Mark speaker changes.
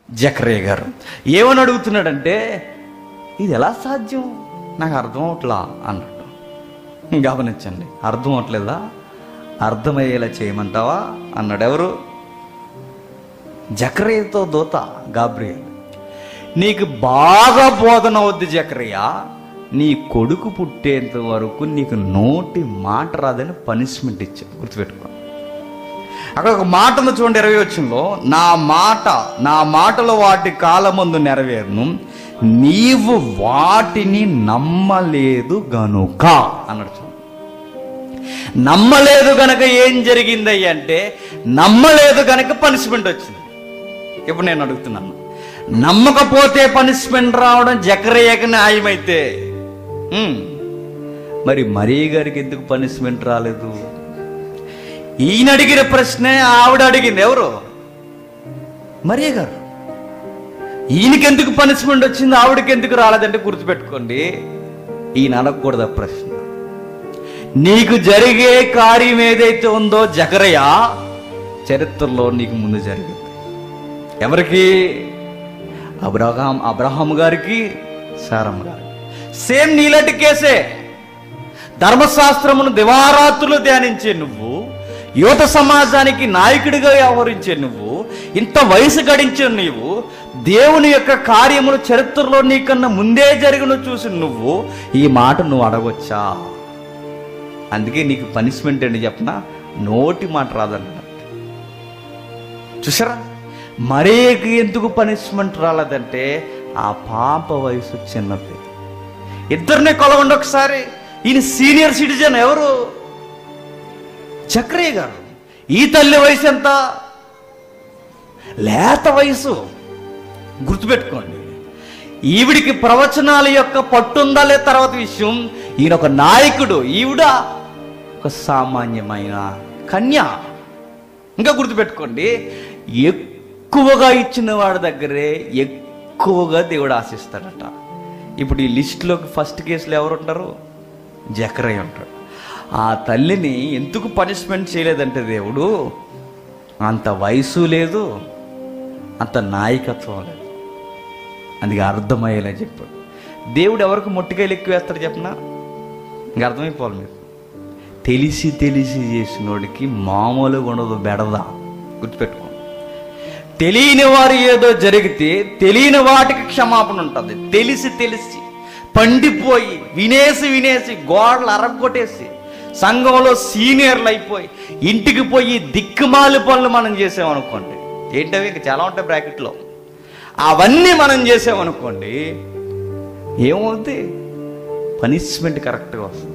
Speaker 1: జకర్యా గారు ఏమని అడుగుతున్నాడంటే, ఇది ఎలా సాధ్యం, నాకు అర్థం అవట్లా అన్నట్టు. గమనించండి, అర్థం అవట్లేదా, అర్థమయ్యేలా చేయమంటావా అన్నాడు. ఎవరు? జకర్యాతో దూత గాబ్రియల్. నీకు బాగా బోధన అవుద్ది జకర్యా, నీ కొడుకు పుట్టేంత వరకు నీకు నోటి మాట రాదని పనిష్మెంట్ ఇచ్చాడు. గుర్తుపెట్టుకో. అక్కడ ఒక మాట ఉంది చూడండి, 20 వచనంలో, నా మాటలు వాటి కాలమందు నెరవేరును, నీవు వాటిని నమ్మలేదు గనుక అన్నాడు. చూడండి, నమ్మలేదు గనక ఏం జరిగిందయ్య అంటే, నమ్మలేదు గనక పనిష్మెంట్ వచ్చింది. ఇప్పుడు నేను అడుగుతున్నాను, నమ్మకపోతే పనిష్మెంట్ రావడం జకర్యాకి న్యాయమైతే మరి మరియ గారికి ఎందుకు పనిష్మెంట్ రాలేదు? ఈయన అడిగిన ప్రశ్నే ఆవిడ అడిగింది. ఎవరు? మరియ గారు. ఈయనకెందుకు పనిష్మెంట్ వచ్చింది, ఆవిడకి ఎందుకు రాలేదంటే గుర్తుపెట్టుకోండి, ఈయన అడగకూడదు ఆ ప్రశ్న. నీకు జరిగే కార్యం ఏదైతే ఉందో జకర్యా, చరిత్రలో నీకు ముందు జరిగింది. ఎవరికి? అబ్రహాం గారికి, సారమ్మ గారికి. సేమ్ నీలాంటి కేసే. ధర్మశాస్త్రమును దివారాత్రులు ధ్యానించే నువ్వు, యువత సమాజానికి నాయకుడిగా వ్యవహరించే నువ్వు, ఇంత వయసు గడించే నీవు, దేవుని యొక్క కార్యములు చరిత్రలో నీకన్నా ముందే జరిగిన చూసి నువ్వు ఈ మాట నువ్వు అడగొచ్చా? అందుకే నీకు పనిష్మెంట్ ఏంటి చెప్పనా, నోటి మాట రాదన్నాడు. చూసారా, మరియకి ఎందుకు పనిష్మెంట్ రాలేదంటే ఆ పాప వయసు చిన్నది. ఇద్దరినే కొలవండి ఒకసారి. ఈయన సీనియర్ సిటిజన్. ఎవరు? జకర్యా గారు. ఈ తల్లి వయసు ఎంత? లేత వయసు. గుర్తుపెట్టుకోండి, ఈవిడికి ప్రవచనాల యొక్క పట్టుందా లేదా తర్వాత విషయం. ఈయన ఒక నాయకుడు, ఈవిడ ఒక సామాన్యమైన కన్య. ఇంకా గుర్తుపెట్టుకోండి, ఎక్కువగా ఇచ్చిన వాడి దగ్గరే ఎక్కువగా దేవుడు ఆశిస్తాడట. ఇప్పుడు ఈ లిస్టులోకి ఫస్ట్ కేసులో ఎవరు ఉంటారు? జకర్యా ఉంటాడు. ఆ తల్లిని ఎందుకు పనిష్మెంట్ చేయలేదంటే దేవుడు, అంత వయసు లేదు, అంత నాయకత్వం లేదు. అందుకే అర్థమయ్యేలా చెప్పాడు. దేవుడు ఎవరికి మొట్టికాయలు ఎక్కువ వేస్తాడు చెప్పనా? ఇంకా అర్థమైపోవాలి మీరు. తెలిసి చేసినోడికి మామూలుగా ఉండదు బెడదా. గుర్తుపెట్టుకో. తెలియని వారు ఏదో జరిగితే తెలియని వాటికి క్షమాపణ ఉంటుంది. తెలిసి పండిపోయి వినేసి గోడలు అరగొట్టేసి సంఘంలో సీనియర్లు అయిపోయి ఇంటికి పోయి దిక్కుమాలి పనులు మనం చేసామనుకోండి, ఏంటవి ఇంకా చాలా ఉంటాయి బ్రాకెట్లో, అవన్నీ మనం చేసామనుకోండి, ఏమవుతుంది? పనిష్మెంట్ కరెక్ట్గా వస్తుంది.